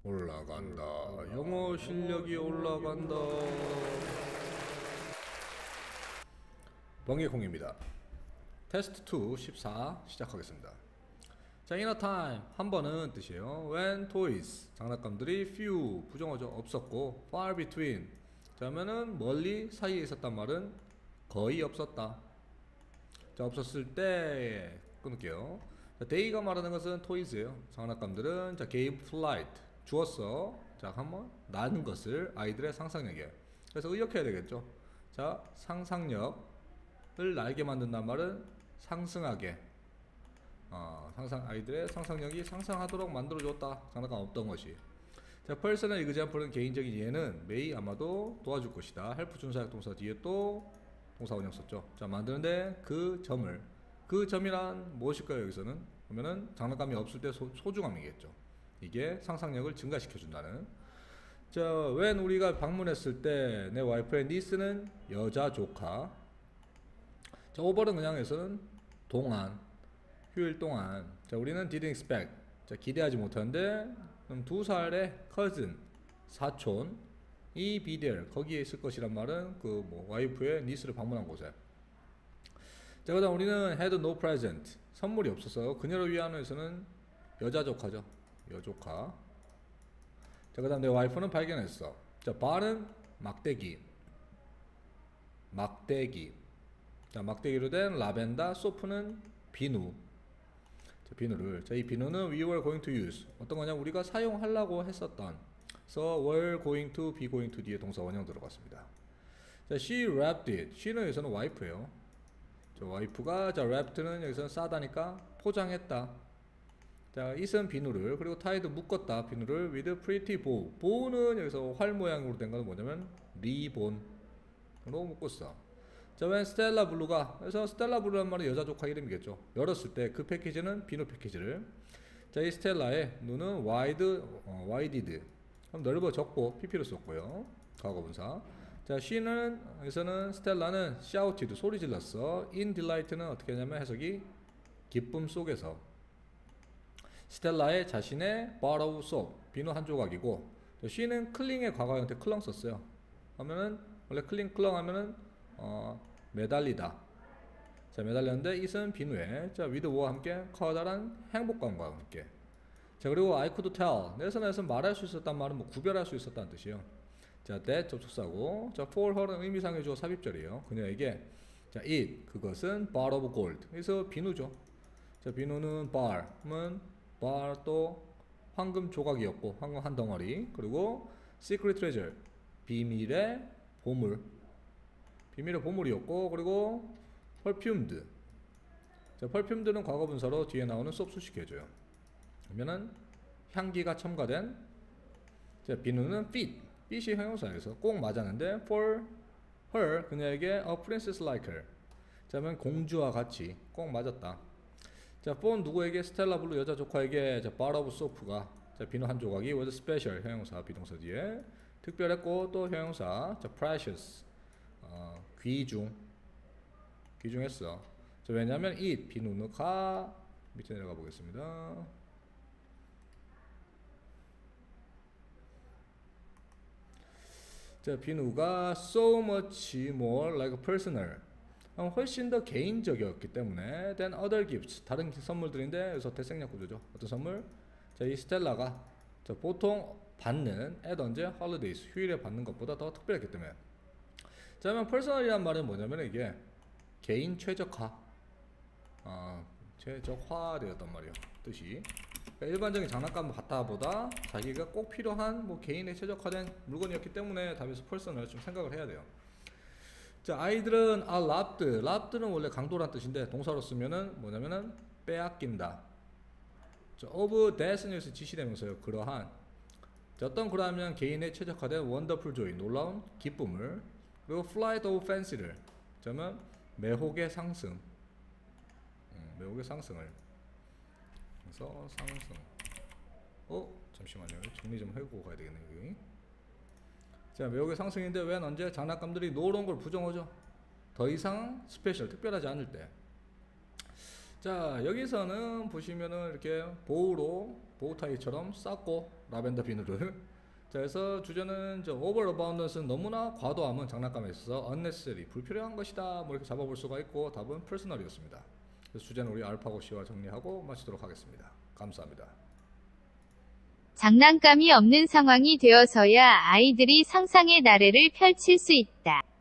올라간다. 영어 실력이 올라간다. 번개콩입니다. 테스트 2 14 시작하겠습니다. 자, inner time 한 번은 뜻이에요. When toys 장난감들이 few 부정어죠. 없었고 far between 자 하면은 멀리 사이에 있었단 말은 거의 없었다. 자, 없었을 때 끊을게요. 자, day가 말하는 것은 toys예요. 장난감들은 자 gave flight 주었어. 자, 한번 난 것을 아이들의 상상력에. 그래서 의역해야 되겠죠. 자, 상상력을 날게 만든단 말은 상승하게. 아이들의 상상력이 상상하도록 만들어줬다. 장난감 없던 것이. 자, personal example은 개인적인 예는 may 아마도 도와줄 것이다. help 준사역 동사 뒤에 또 동사 원형 썼죠. 자, 만드는데 그 점이란 무엇일까요? 여기서는 그러면은 장난감이 없을 때 소중함이겠죠. 이게 상상력을 증가시켜준다는. 자, when 우리가 방문했을 때 내 와이프의 niece는 여자 조카. 자, over는 그냥 해서는 동안, 휴일 동안. 자, 우리는 didn't expect. 자, 기대하지 못하는데 그럼 2살의 cousin, 사촌 이 be there 거기에 있을 것이란 말은 그 뭐 와이프의 niece를 방문한 곳에. 자, 그다음 우리는 had no present 선물이 없어서 그녀를 위한에서는 여자 조카죠. 여조카. 자, 그 다음 내 와이프는 발견했어. 자, bar은 막대기. 자, 막대기로 된 라벤더, 소프는 비누. 자, 비누를. 자, 이 비누는 we were going to use. 어떤 거냐? 우리가 사용하려고 했었던. So, were going to, be going to 뒤에 동사 원형 들어갔습니다. 자, she wrapped it. she는 여기서는 와이프예요. 자, 와이프가, 자, wrapped는 여기서는 싸다니까 포장했다. 자, it은 비누를, 그리고 tied 묶었다. 비누를 with pretty bow. bow는 여기서 활 모양으로 된 거는 뭐냐면 리본으로 묶었어. 자, when Stella Blue가, 그래서 스텔라 블루란 말은 여자 조카 이름이겠죠. 열었을 때 그 패키지는 비누 패키지를. 자, 이 스텔라의 눈은 wided. 그럼 넓어졌고 pp를 썼고요. 과거분사. 자, she는 여기서는 스텔라는 shouted 소리 질렀어. in delight는 어떻게 하냐면 해석이 기쁨 속에서. 스텔라의 자신의 bar of soap 비누 한 조각이고, she는 클링의 과거 형태 클렁 썼어요. 하면은 원래 클렁 하면은 매달리다. 자, 매달렸는데 it은 비누에. 자, with 뭐와 함께 커다란 행복감과 함께. 자, 그리고 I could tell 내선에서 말할 수 있었단 말은 뭐 구별할 수 있었다는 뜻이에요. 자, that 접속사고. 자, for her은 의미상의 주어 삽입절이에요. 그녀에게. 자, it 그것은 bar of gold. 그래서 비누죠. 자, 비누는 bar은 bar 또 황금 조각이었고 황금 한 덩어리. 그리고 secret treasure 비밀의 보물이었고, 그리고 perfumed. 자, perfumed는 과거 분사로 뒤에 나오는 soap 수식해줘요. 그러면은 향기가 첨가된. 자, 비누는 fit이 형용사에서 꼭 맞았는데 for her 그녀에게 a princess like her. 자, 그러면 공주와 같이 꼭 맞았다. 자, for 누구에게? 스텔라 블루 여자 조카에게. 자, bar of soap가 자, 비누 한 조각이 was special 형용사 비동사 뒤에 특별했고 또 형용사. 자, precious 귀중했어. 자, 왜냐면 it 비누가 밑에 내려가 보겠습니다. 자, 비누가 so much more like personal 훨씬 더 개인적이었기 때문에 than other gifts 다른 선물들인데 여기서 대생략 구조죠. 어떤 선물? 자, 이 스텔라가 자, 보통 받는 at 언제? holidays 휴일에 받는 것보다 더 특별했기 때문에. 자, 그러면 personal이란 말은 뭐냐면 이게 개인 최적화 최적화되었단 말이에요. 뜻이. 그러니까 일반적인 장난감 같다보다 자기가 꼭 필요한 뭐 개인의 최적화된 물건이었기 때문에 답에서 personal 좀 생각을 해야 돼요. 자, 아이들은 loved는 원래 강도란 뜻인데 동사로 쓰면은 뭐냐면은 빼앗긴다. 자, of that은 여기서 지시대명사예요. 그러한. 자, 어떤 그러하면 개인의 최적화된 wonderful joy 놀라운 기쁨을. 그리고 flight of fancy를 그러면 매혹의 상승. 매혹의 상승을. 그래서 상승. 잠시만요. 정리 좀 해보고 가야 되겠네요. 여기. 자, 매혹의 상승인데 웬 언제? 장난감들이 노란 걸 부정하죠. 더 이상 스페셜 특별하지 않을 때. 자, 여기서는 보시면은 이렇게 보우타이처럼 쌌고 라벤더 비누를. 자, 그래서 주제는 over abundance는 너무나 과도함은 장난감에 있어서 unnecessary 불필요한 것이다. 뭐 이렇게 잡아볼 수가 있고 답은 personal이었습니다. 그래서 주제는 우리 알파고 씨와 정리하고 마치도록 하겠습니다. 감사합니다. 장난감이 없는 상황이 되어서야 아이들이 상상의 나래를 펼칠 수 있다.